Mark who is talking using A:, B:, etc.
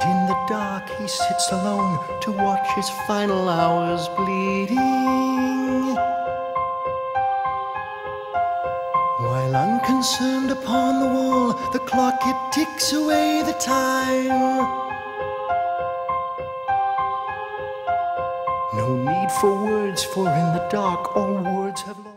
A: in the dark he sits alone to watch his final hours bleeding, while unconcerned upon the wall the clock it ticks away the time. No need for words, for in the dark all words have lost